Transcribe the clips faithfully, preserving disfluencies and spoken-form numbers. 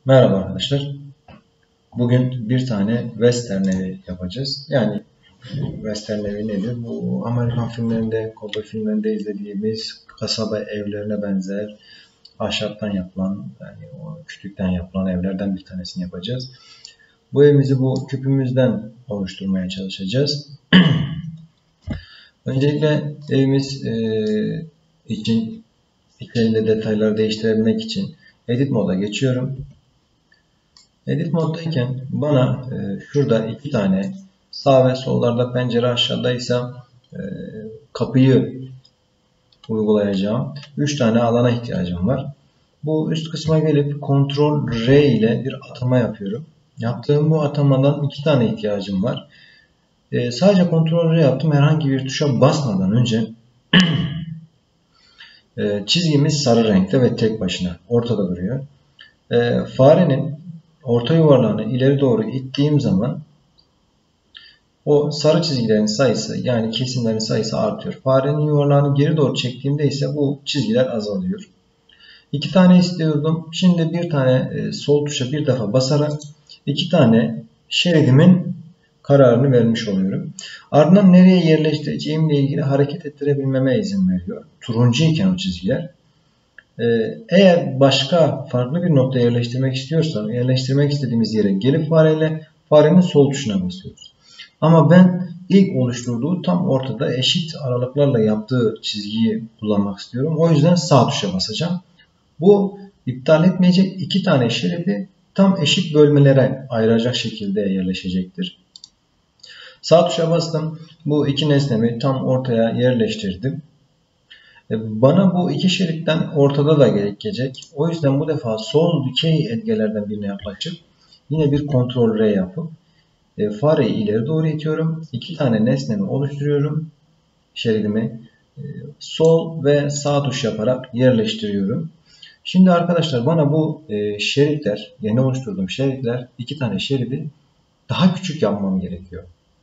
Merhaba arkadaşlar. Bugün bir tane western evi yapacağız. Yani western evi nedir? Bu Amerikan filmlerinde, kovboy filmlerinde izlediğimiz kasaba evlerine benzer ahşaptan yapılan, yani o kütükten yapılan evlerden bir tanesini yapacağız. Bu evimizi bu küpümüzden oluşturmaya çalışacağız. Öncelikle evimiz e, için içeride detayları değiştirebilmek için Edit moda geçiyorum. Edit moddayken bana e, şurada iki tane sağ ve sollarda pencere, aşağıdaysa e, kapıyı uygulayacağım. üç tane alana ihtiyacım var. Bu üst kısma gelip kontrol R ile bir atama yapıyorum. Yaptığım bu atamadan iki tane ihtiyacım var. E, sadece kontrol R yaptım. Herhangi bir tuşa basmadan önce e, çizgimiz sarı renkte ve tek başına ortada duruyor. E, farenin orta yuvarlağını ileri doğru ittiğim zaman o sarı çizgilerin sayısı, yani kesimlerin sayısı artıyor. Farenin yuvarlağını geri doğru çektiğimde ise bu çizgiler azalıyor. İki tane istiyordum. Şimdi bir tane e, sol tuşa bir defa basarak iki tane şeridimin kararını vermiş oluyorum. Ardından nereye yerleştireceğimle ilgili hareket ettirebilmeme izin veriyor. Turuncu iken o çizgiler. E, eğer başka farklı bir nokta yerleştirmek istiyorsam, yerleştirmek istediğimiz yere gelip fareyle farenin sol tuşuna basıyoruz. Ama ben ilk oluşturduğu tam ortada eşit aralıklarla yaptığı çizgiyi kullanmak istiyorum. O yüzden sağ tuşa basacağım. Bu iptal etmeyecek, iki tane şeridi tam eşit bölmelere ayıracak şekilde yerleşecektir. Sağ tuşa bastım. Bu iki nesnemi tam ortaya yerleştirdim. Bana bu iki şeritten ortada da gerekecek. O yüzden bu defa sol dikey etgelerden birine yaklaşıp yine bir kontrol R yapıp E, fareyi ileri doğru itiyorum. İki tane nesnemi oluşturuyorum. Şeridimi e, sol ve sağ tuş yaparak yerleştiriyorum. Şimdi arkadaşlar bana bu e, şeritler, yeni oluşturduğum şeritler, iki tane şeridi daha küçük yapmam gerekiyor.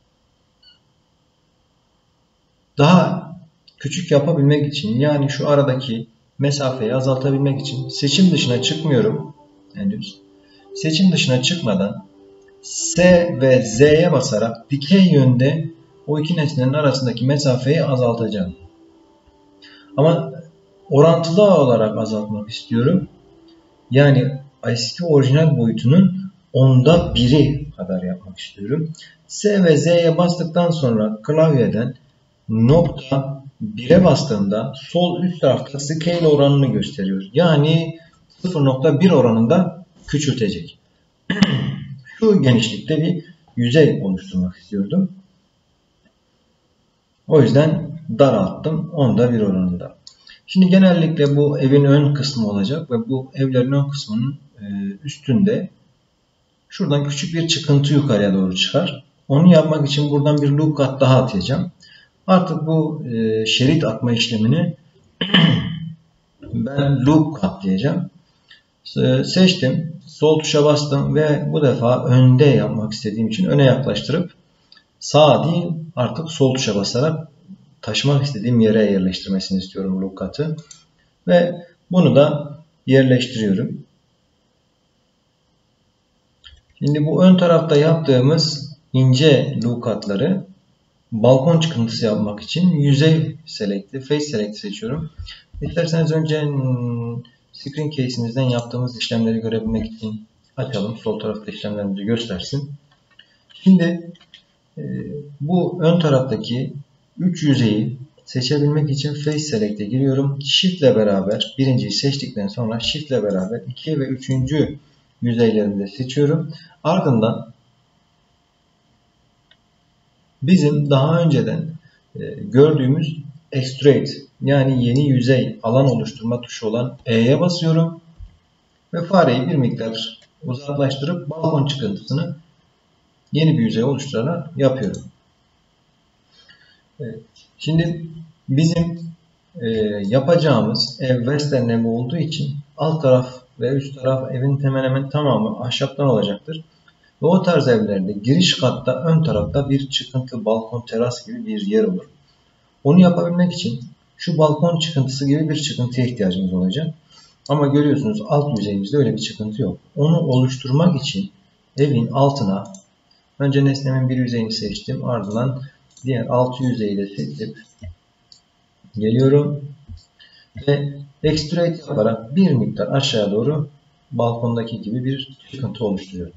Daha küçük yapabilmek için, yani şu aradaki mesafeyi azaltabilmek için seçim dışına çıkmıyorum henüz. Seçim dışına çıkmadan S ve Z'ye basarak dikey yönde o iki nesnenin arasındaki mesafeyi azaltacağım. Ama orantılı olarak azaltmak istiyorum. Yani eski orijinal boyutunun onda biri kadar yapmak istiyorum. S ve Z'ye bastıktan sonra klavyeden nokta bire bastığımda sol üst tarafta scale oranını gösteriyor. Yani sıfır nokta bir oranında küçültecek. Şu genişlikte bir yüzey oluşturmak istiyordum. O yüzden daralttım. Onda bir oranında. Şimdi genellikle bu evin ön kısmı olacak ve bu evlerin ön kısmının üstünde şuradan küçük bir çıkıntı yukarıya doğru çıkar. Onu yapmak için buradan bir loop kat daha atacağım. Artık bu şerit atma işlemini ben loop kat diyeceğim. Seçtim. Sol tuşa bastım ve bu defa önde yapmak istediğim için öne yaklaştırıp sağ değil artık sol tuşa basarak taşımak istediğim yere yerleştirmesini istiyorum loop cut'ı. Ve bunu da yerleştiriyorum. Şimdi bu ön tarafta yaptığımız ince loop cut'ları balkon çıkıntısı yapmak için yüzey select'i, face select seçiyorum. İsterseniz önce screen case'imizden yaptığımız işlemleri görebilmek için açalım. Sol tarafta işlemlerimizi göstersin. Şimdi e, bu ön taraftaki üç yüzeyi seçebilmek için Face Select'e giriyorum. Shift ile beraber birinciyi seçtikten sonra Shift ile beraber iki ve üçüncü yüzeylerimi de seçiyorum. Ardından bizim daha önceden e, gördüğümüz Extrude, yani yeni yüzey alan oluşturma tuşu olan E'ye basıyorum ve fareyi bir miktar uzaklaştırıp balkon çıkıntısını yeni bir yüzey oluşturarak yapıyorum. Evet. Şimdi bizim e, yapacağımız ev western evi olduğu için alt taraf ve üst taraf evin hemen hemen tamamı ahşaptan olacaktır. Ve o tarz evlerde giriş katta ön tarafta bir çıkıntı, balkon, teras gibi bir yer olur. Onu yapabilmek için şu balkon çıkıntısı gibi bir çıkıntıya ihtiyacımız olacak. Ama görüyorsunuz alt yüzeyimizde öyle bir çıkıntı yok. Onu oluşturmak için evin altına önce nesnemin bir yüzeyini seçtim. Ardından diğer alt yüzeyi de seçip geliyorum ve extrude yaparak bir miktar aşağı doğru balkondaki gibi bir çıkıntı oluşturuyorum.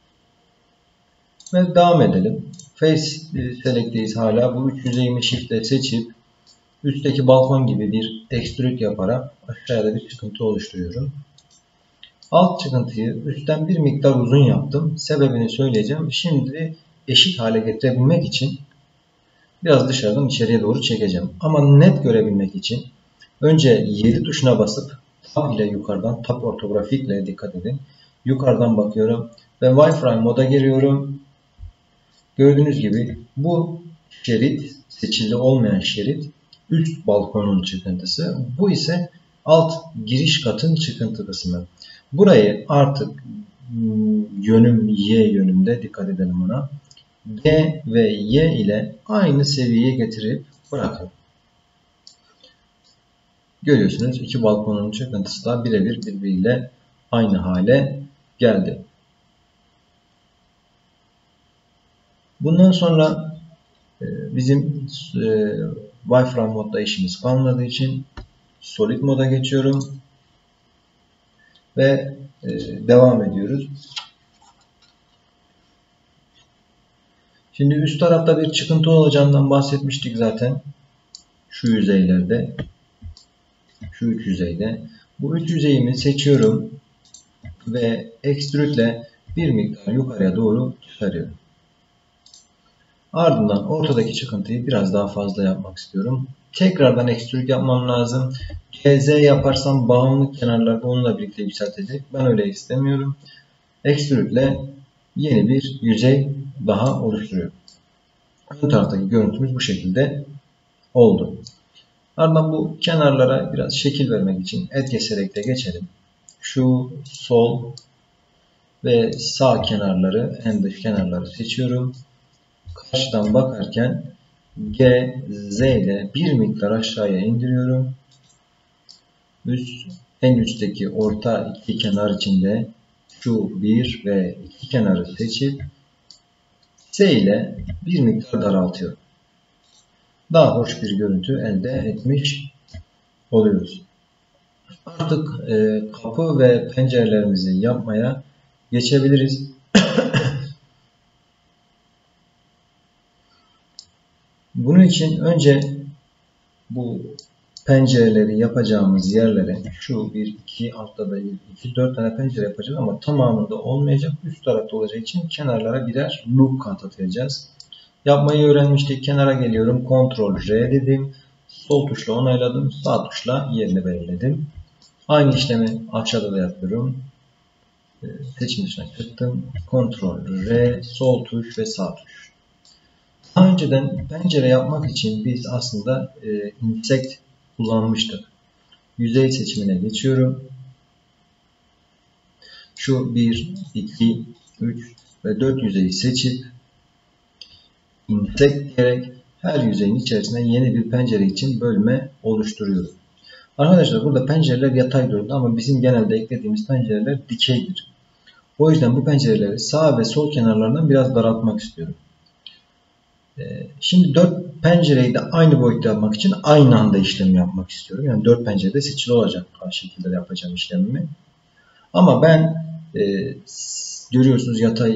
Ve devam edelim. Face Select'teyiz hala. Bu üç yüzeyimi shift'le seçip üstteki balkon gibi bir extrude yaparak aşağıda bir çıkıntı oluşturuyorum. Alt çıkıntıyı üstten bir miktar uzun yaptım. Sebebini söyleyeceğim. Şimdi eşit hale getirebilmek için biraz dışarıdan içeriye doğru çekeceğim. Ama net görebilmek için önce yedi tuşuna basıp tab ile yukarıdan, tab ortografikle dikkat edin. Yukarıdan bakıyorum ve wireframe moda giriyorum. Gördüğünüz gibi bu şerit, seçili olmayan şerit üst balkonun çıkıntısı. Bu ise alt giriş katın çıkıntı kısmı. Burayı artık yönüm Y yönünde, dikkat edelim ona. G ve Y ile aynı seviyeye getirip bırakın. Görüyorsunuz iki balkonun çıkıntısı da birebir birbiriyle aynı hale geldi. Bundan sonra bizim wireframe modda işimiz kalmadığı için solid moda geçiyorum ve devam ediyoruz. Şimdi üst tarafta bir çıkıntı olacağından bahsetmiştik zaten. Şu yüzeylerde, şu üç yüzeyde. Bu üç yüzeyimi seçiyorum ve extrude ile bir miktar yukarıya doğru çıkarıyorum. Ardından ortadaki çıkıntıyı biraz daha fazla yapmak istiyorum. Tekrardan extrude yapmam lazım. G Z yaparsam bağımlı kenarlar onunla birlikte yükseltecek. Ben öyle istemiyorum. Extrude ile yeni bir yüzey daha oluşturuyorum. Ön taraftaki görüntümüz bu şekilde oldu. Ardından bu kenarlara biraz şekil vermek için Add Select'e geçelim. Şu sol ve sağ kenarları, en dış kenarları seçiyorum. Karşıdan bakarken G, Z ile bir miktar aşağıya indiriyorum. Üst, en üstteki orta iki kenar içinde şu bir ve iki kenarı seçip S ile bir miktar daraltıyorum. Daha hoş bir görüntü elde etmiş oluyoruz. Artık e, kapı ve pencerelerimizi yapmaya geçebiliriz. Bunun için önce bu pencereleri yapacağımız yerlere şu bir iki altta da iki dört tane pencere yapacağız ama tamamında olmayacak, üst tarafta olacağı için kenarlara birer loop kat atacağız. Yapmayı öğrenmiştik. Kenara geliyorum. Ctrl R dedim. Sol tuşla onayladım. Sağ tuşla yerini belirledim. Aynı işlemi aşağıda da yapıyorum. Seçim dışına çıktım. Ctrl R, sol tuş ve sağ tuş. Daha önceden pencere yapmak için biz aslında e, insect kullanmıştık. Yüzey seçimine geçiyorum. Şu bir, iki, üç ve dört yüzeyi seçip insect diyerek her yüzeyin içerisine yeni bir pencere için bölme oluşturuyorum. Arkadaşlar burada pencereler yatay durumda ama bizim genelde eklediğimiz pencereler dikeydir. O yüzden bu pencereleri sağ ve sol kenarlarından biraz daraltmak istiyorum. Şimdi dört pencereyi de aynı boyutta yapmak için aynı anda işlemi yapmak istiyorum. Yani dört pencerede seçili olacak şekilde yapacağım işlemimi. Ama ben e, görüyorsunuz yatay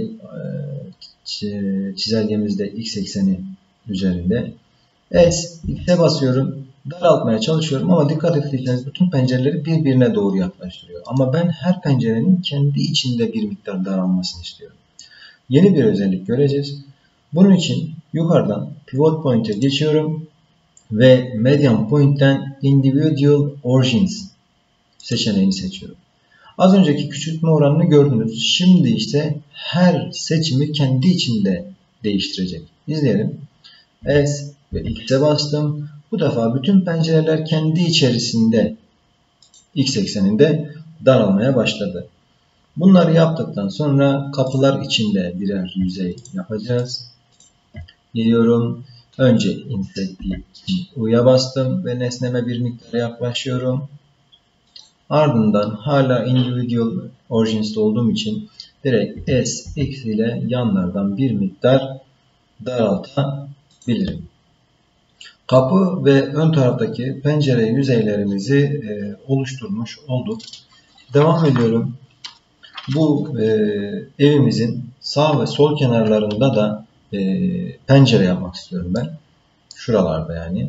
e, çizelgemizde x ekseni üzerinde. S, X'e basıyorum. Daraltmaya çalışıyorum ama dikkat ettiyseniz bütün pencereleri birbirine doğru yaklaştırıyor. Ama ben her pencerenin kendi içinde bir miktar daralmasını istiyorum. Yeni bir özellik göreceğiz. Bunun için yukarıdan Pivot Point'e geçiyorum ve Median Point'ten Individual Origins seçeneğini seçiyorum. Az önceki küçültme oranını gördünüz. Şimdi ise her seçimi kendi içinde değiştirecek. İzleyelim. S ve X'e bastım. Bu defa bütün pencereler kendi içerisinde X ekseninde daralmaya başladı. Bunları yaptıktan sonra kapılar içinde birer yüzey yapacağız. Geliyorum. Önce insert için U'ya bastım ve nesneme bir miktar yaklaşıyorum. Ardından hala individual origins'te olduğum için direkt S, X ile yanlardan bir miktar daraltabilirim. Kapı ve ön taraftaki pencere yüzeylerimizi e, oluşturmuş olduk. Devam ediyorum. Bu e, evimizin sağ ve sol kenarlarında da e, pencere yapmak istiyorum ben. Şuralarda yani.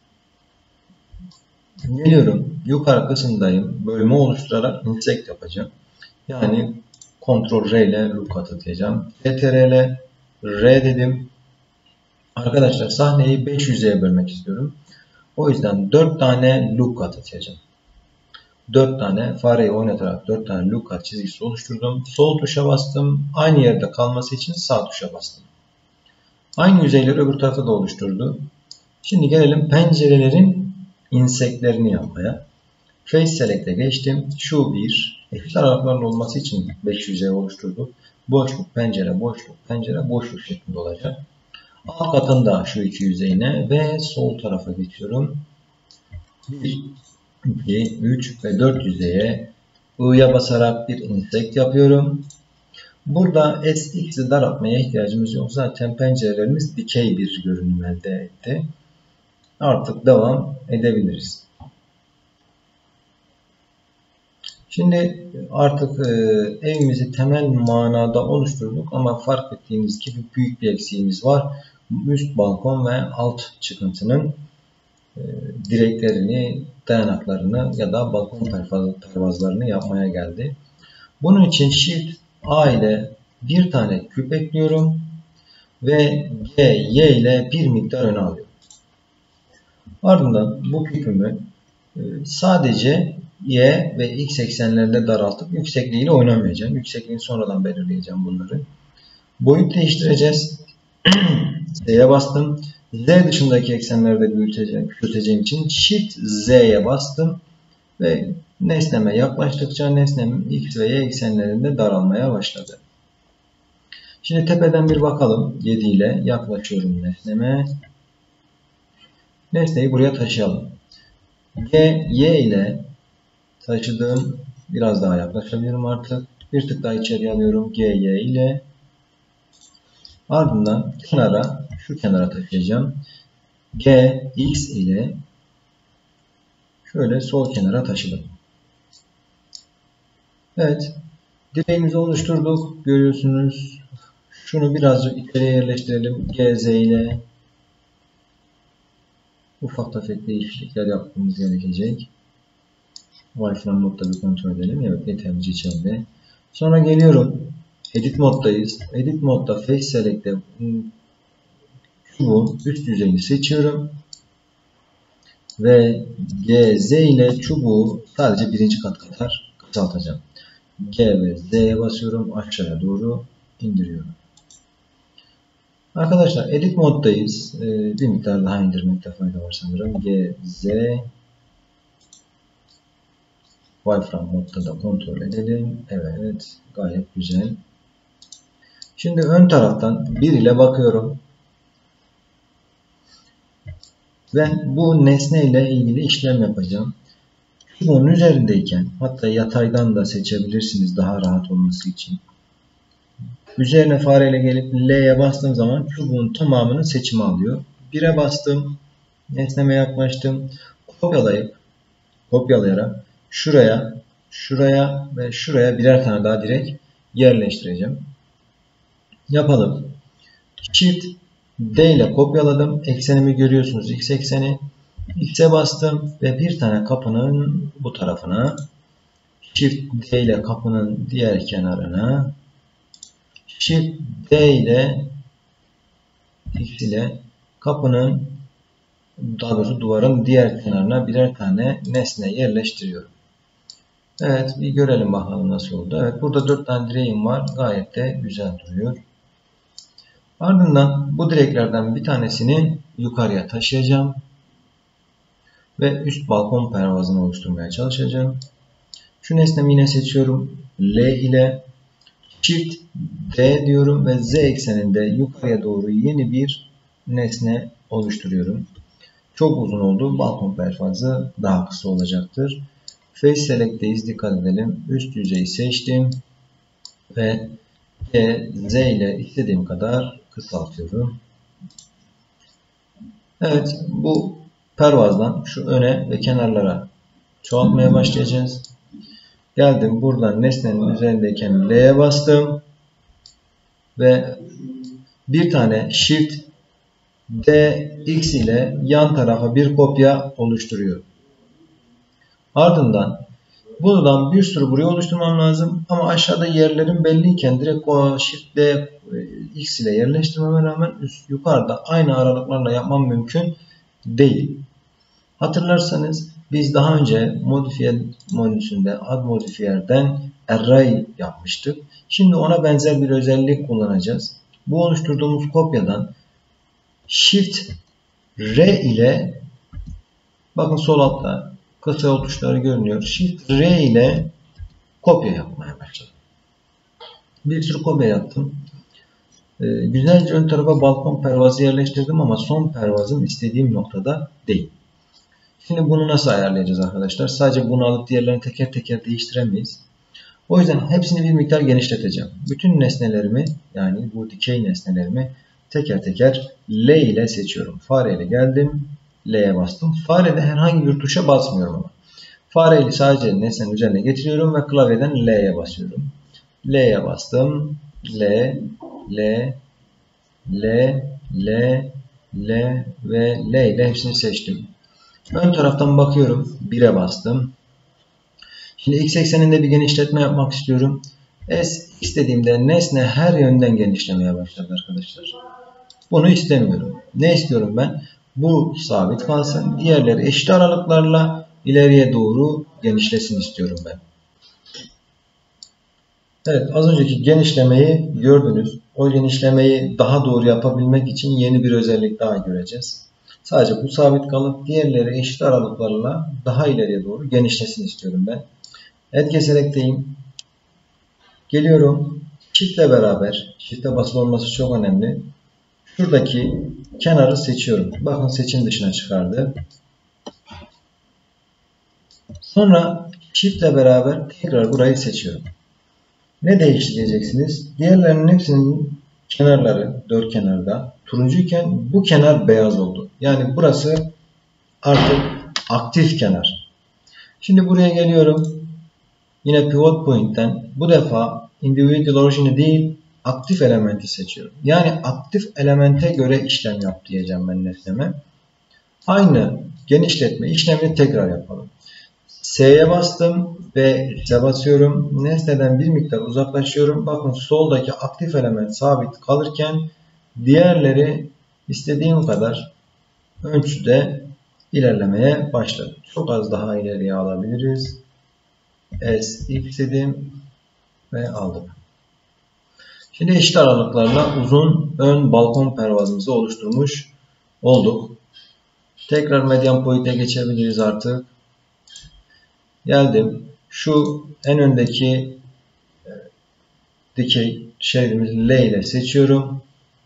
Geliyorum. Yukarı kısımdayım. Bölme oluşturarak insect yapacağım. Yani Ctrl R ile lookup atacağım. Ctrl R dedim. Arkadaşlar sahneyi beş yüzeye bölmek istiyorum. O yüzden dört tane lookup atacağım. dört tane fareyi oynatarak dört tane lookup çizgisi oluşturdum. Sol tuşa bastım. Aynı yerde kalması için sağ tuşa bastım. Aynı yüzeyleri öbür tarafta da oluşturdu. Şimdi gelelim pencerelerin inseklerini yapmaya. Face Select'e geçtim. Şu bir. Eşit aralıkların olması için beş yüzey oluşturduk. Boşluk, pencere, boşluk, pencere, boşluk şeklinde olacak. Alt katında şu iki yüzeyine ve sol tarafa geçiyorum. bir, iki, üç ve dört yüzeye I'ya basarak bir insect yapıyorum. Burada S X'i daraltmaya ihtiyacımız yok. Zaten pencerelerimiz dikey bir görünüm elde etti. Artık devam edebiliriz. Şimdi artık e, evimizi temel manada oluşturduk ama fark ettiğiniz gibi büyük bir eksiğimiz var. Üst balkon ve alt çıkıntının e, direklerini, dayanaklarını ya da balkon pervazlarını yapmaya geldi. Bunun için Shift A ile bir tane küp ekliyorum ve G, Y ile bir miktar öne alıyorum. Ardından bu küpümü e, sadece Y ve X eksenlerinde daraltıp yüksekliğiyle oynamayacağım. Yüksekliğini sonradan belirleyeceğim bunları. Boyut değiştireceğiz. Z'ye bastım. Z dışındaki eksenlerde büyüteceğim, küçülteceğim için Shift Z'ye bastım. Ve nesneme yaklaştıkça nesnem X ve Y eksenlerinde daralmaya başladı. Şimdi tepeden bir bakalım. yedi ile yaklaşıyorum nesneme. Nesneyi buraya taşıyalım. G, Y ile taşıdığım, biraz daha yaklaşabilirim artık. Bir tık daha içeri alıyorum. G, Y ile. Ardından kenara, şu kenara taşıyacağım. G, X ile şöyle sol kenara taşıdım. Evet. Direğimizi oluşturduk. Görüyorsunuz. Şunu birazcık içeriye yerleştirelim. G, Z ile ufak tefek değişiklikler yapmamız gerekecek. Wireframe modda bir kontrol edelim. Evet, yeterlice içeride. Sonra geliyorum. Edit moddayız. Edit modda Face Select'te çubuğun üst yüzeyini seçiyorum. Ve G, Z ile çubuğu sadece birinci kat kadar kısaltacağım. G ve Z'ye basıyorum. Aşağıya doğru indiriyorum. Arkadaşlar edit moddayız. Ee, bir miktar daha indirmekte fayda var sanırım. G, Z Wireframe modda da kontrol edelim. Evet. Gayet güzel. Şimdi ön taraftan bir ile bakıyorum. Ben bu nesne ile ilgili işlem yapacağım. Çubuğun üzerindeyken, hatta yataydan da seçebilirsiniz daha rahat olması için. Üzerine fareyle gelip L'ye bastığım zaman çubuğun tamamını seçime alıyor. bire bastım. Nesneme yaklaştım. Kopyalayıp, kopyalayarak şuraya, şuraya ve şuraya birer tane daha direkt yerleştireceğim. Yapalım. Shift D ile kopyaladım. Eksenimi görüyorsunuz. X ekseni. X'e bastım ve bir tane kapının bu tarafına. Shift D ile kapının diğer kenarına. Shift D ile X ile kapının, daha doğrusu duvarın diğer kenarına birer tane nesne yerleştiriyorum. Evet, bir görelim bakalım nasıl oldu. Evet, burada dört tane direğim var. Gayet de güzel duruyor. Ardından bu direklerden bir tanesini yukarıya taşıyacağım. Ve üst balkon pervazını oluşturmaya çalışacağım. Şu nesnemi yine seçiyorum. L ile Shift D diyorum ve Z ekseninde yukarıya doğru yeni bir nesne oluşturuyorum. Çok uzun oldu. Balkon pervazı daha kısa olacaktır. Face Select'teyiz. Dikkat edelim. Üst yüzeyi seçtim. Ve G, Z ile istediğim kadar kısaltıyorum. Evet. Bu pervazdan şu öne ve kenarlara çoğaltmaya başlayacağız. Geldim. Buradan nesnenin üzerindeyken L'ye bastım. Ve bir tane Shift D X ile yan tarafa bir kopya oluşturuyor. Ardından buradan bir sürü buraya oluşturmam lazım. Ama aşağıda yerlerim belliyken direkt o Shift D X ile yerleştirmeme rağmen üst, yukarıda aynı aralıklarla yapmam mümkün değil. Hatırlarsanız biz daha önce modifier menüsünde add modifier'den array yapmıştık. Şimdi ona benzer bir özellik kullanacağız. Bu oluşturduğumuz kopyadan Shift R ile, bakın sol altta kısa yol tuşları görünüyor. Shift R ile kopya yapmaya başladım. Bir sürü kopya yaptım. Ee, güzelce ön tarafa balkon pervazı yerleştirdim ama son pervazım istediğim noktada değil. Şimdi bunu nasıl ayarlayacağız arkadaşlar? Sadece bunu alıp diğerlerini teker teker değiştiremeyiz. O yüzden hepsini bir miktar genişleteceğim. Bütün nesnelerimi, yani bu dikey nesnelerimi teker teker L ile seçiyorum. Fare ile geldim. L'ye bastım. Farede herhangi bir tuşa basmıyorum ama. Fareyi sadece nesnenin üzerine getiriyorum ve klavyeden L'ye basıyorum. L'ye bastım. L, L, L, L, L ve L ile hepsini seçtim. Ön taraftan bakıyorum. bire bastım. Şimdi X ekseninde bir genişletme yapmak istiyorum. S istediğimde nesne her yönden genişlemeye başladı arkadaşlar. Bunu istemiyorum. Ne istiyorum ben? Bu sabit kalsın. Diğerleri eşit aralıklarla ileriye doğru genişlesin istiyorum ben. Evet, az önceki genişlemeyi gördünüz. O genişlemeyi daha doğru yapabilmek için yeni bir özellik daha göreceğiz. Sadece bu sabit kalıp diğerleri eşit aralıklarla daha ileriye doğru genişlesin istiyorum ben. Edge Select'teyim. Geliyorum. Shift'le beraber, Shift'e basılı olması çok önemli. Şuradaki kenarı seçiyorum. Bakın seçim dışına çıkardı. Sonra Shift'le beraber tekrar burayı seçiyorum. Ne değişti diyeceksiniz? Diğerlerinin hepsinin kenarları dört kenarda turuncuyken bu kenar beyaz oldu. Yani burası artık aktif kenar. Şimdi buraya geliyorum. Yine Pivot Point'ten bu defa Individual Origin'i değil aktif elementi seçiyorum. Yani aktif elemente göre işlem yap diyeceğim ben nesneme. Aynı genişletme işlemini tekrar yapalım. S'ye bastım ve X'e basıyorum. Nesneden bir miktar uzaklaşıyorum. Bakın soldaki aktif element sabit kalırken diğerleri istediğim kadar ölçüde ilerlemeye başladı. Çok az daha ileriye alabiliriz. S, X dedim ve aldım. Şimdi eşit aralıklarla uzun ön balkon pervazımızı oluşturmuş olduk. Tekrar Median Point'e geçebiliriz artık. Geldim. Şu en öndeki dikey şeridimizi L ile seçiyorum.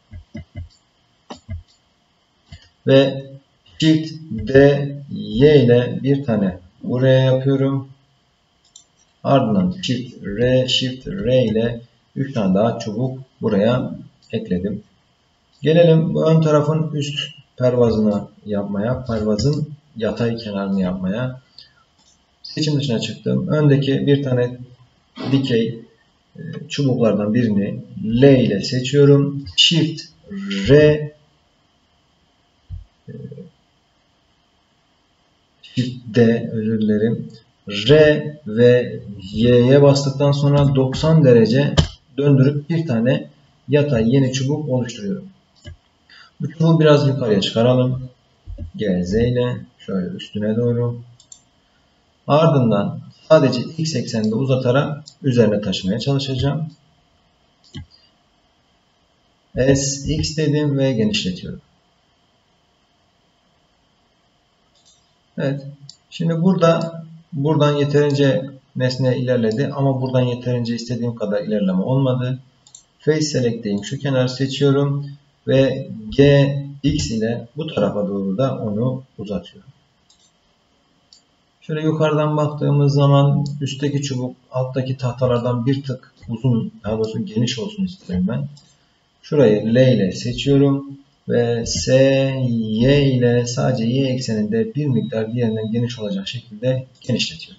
Ve Shift D Y ile bir tane buraya yapıyorum. Ardından Shift R, Shift R ile üç tane daha çubuk buraya ekledim. Gelelim bu ön tarafın üst pervazını yapmaya, pervazın yatay kenarını yapmaya. Seçim dışına çıktım. Öndeki bir tane dikey çubuklardan birini L ile seçiyorum. Shift R, Shift D, özür dilerim. R ve Y'ye bastıktan sonra doksan derece döndürüp bir tane yatay yeni çubuk oluşturuyorum. Bu çubuğu biraz yukarıya çıkaralım. G Z ile şöyle üstüne doğru. Ardından sadece X ekseninde uzatarak üzerine taşımaya çalışacağım. S, X dedim ve genişletiyorum. Evet. Şimdi burada buradan yeterince nesne ilerledi ama buradan yeterince istediğim kadar ilerleme olmadı. Face Select'teyim. Şu kenarı seçiyorum ve G, X ile bu tarafa doğru da onu uzatıyorum. Şöyle yukarıdan baktığımız zaman üstteki çubuk alttaki tahtalardan bir tık uzun, daha doğrusu geniş olsun isterim ben. Şurayı L ile seçiyorum ve S, Y ile sadece Y ekseninde bir miktar diğerinden geniş olacak şekilde genişletiyorum.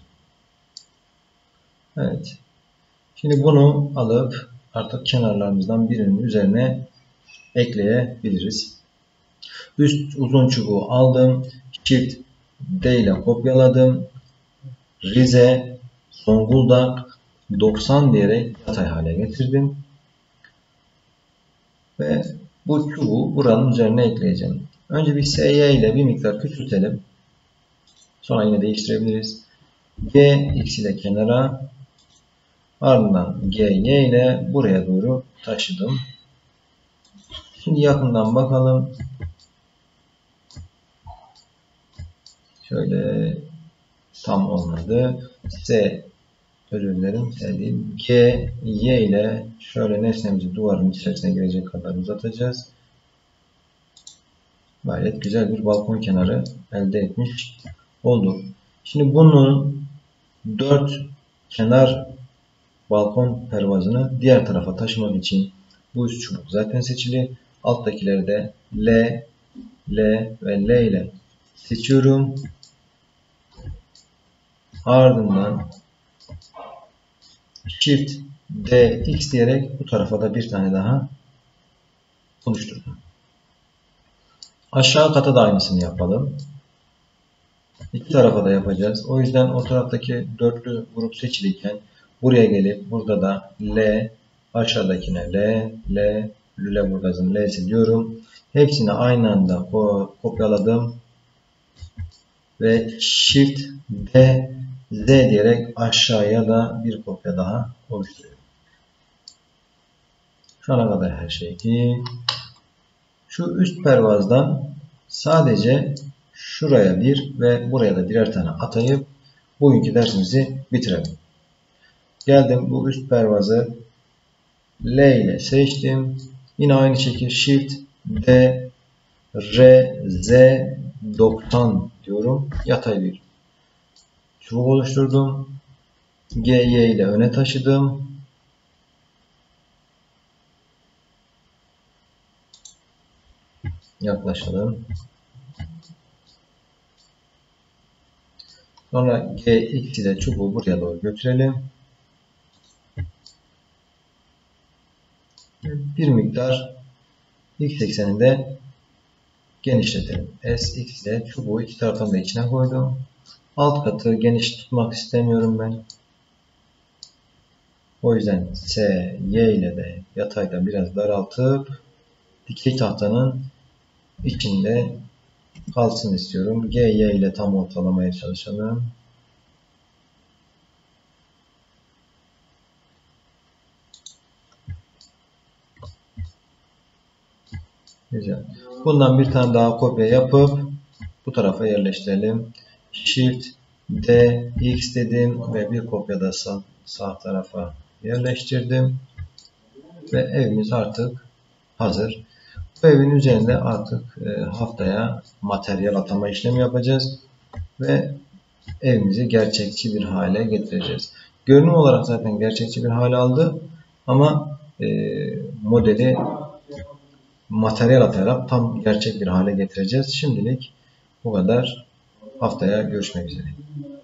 Evet. Şimdi bunu alıp artık kenarlarımızdan birinin üzerine ekleyebiliriz. Üst uzun çubuğu aldım. Shift D ile kopyaladım. Rize, Zonguldak, doksan diyerek yatay hale getirdim. Ve bu çubuğu buranın üzerine ekleyeceğim. Önce bir S Y ile bir miktar küçültelim. Sonra yine değiştirebiliriz. G, X ile kenara. Ardından G, Y ile buraya doğru taşıdım. Şimdi yakından bakalım. Şöyle tam olmadı. S, özür dilerim. S değil. G, Y ile şöyle nesnemizi duvarın içerisine girecek kadar uzatacağız. Gayet güzel bir balkon kenarı elde etmiş olduk. Şimdi bunun dört kenar balkon pervazını diğer tarafa taşımak için bu üst çubuk zaten seçili. Alttakileri de L, L ve L ile seçiyorum. Ardından Shift D, X diyerek bu tarafa da bir tane daha oluşturdum. Aşağı kata da aynısını yapalım. İki tarafa da yapacağız. O yüzden o taraftaki dörtlü grup seçiliyken buraya gelip burada da L, aşağıdakine L, L, Lüleburgaz'ın L'si diyorum. Hepsini aynı anda kopyaladım. Ve Shift D, Z diyerek aşağıya da bir kopya daha oluşturuyorum. Şu ana kadar her şey iyi. Şu üst pervazdan sadece şuraya bir ve buraya da birer tane atayıp bugünkü dersimizi bitirelim. Geldim bu üst pervazı L ile seçtim. Yine aynı şekilde Shift D, R, Z, doksan diyorum. Yatay bir çubuk oluşturdum. G, Y ile öne taşıdım. Yaklaşalım. Sonra G, X ile çubuğu buraya doğru götürelim. Bir miktar X ekseninde genişletelim. S, X ile çubuğu iki taraftan da içine koydum. Alt katı geniş tutmak istemiyorum ben. O yüzden S, Y ile de yatayda biraz daraltıp dikey tahtanın içinde kalsın istiyorum. G, Y ile tam ortalamaya çalışalım. Güzel. Bundan bir tane daha kopya yapıp bu tarafa yerleştirelim. Shift D, X dedim ve bir kopya da sağ, sağ tarafa yerleştirdim. Ve evimiz artık hazır. Bu evin üzerinde artık e, haftaya materyal atama işlemi yapacağız. Ve evimizi gerçekçi bir hale getireceğiz. Görünüm olarak zaten gerçekçi bir hale aldı. Ama e, modeli materyal atayarak tam gerçek bir hale getireceğiz. Şimdilik bu kadar. Haftaya görüşmek üzere.